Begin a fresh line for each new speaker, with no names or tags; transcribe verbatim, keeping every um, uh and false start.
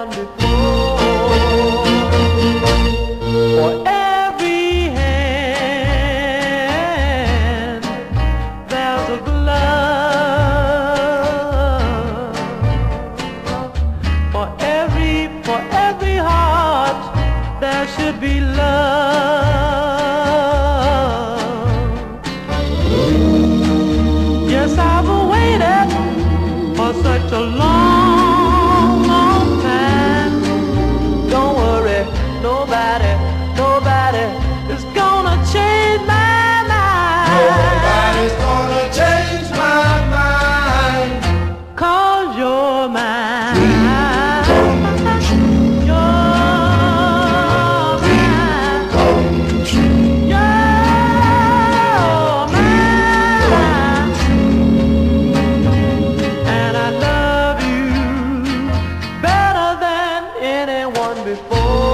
anyone before. For every hand there's a glove. For every, for every heart there should be love. Yes, I've waited for such a long, long time. Don't worry, nobody, nobody is gonna change my mind.
Nobody's gonna change my mind.
'Cause you're mine. Before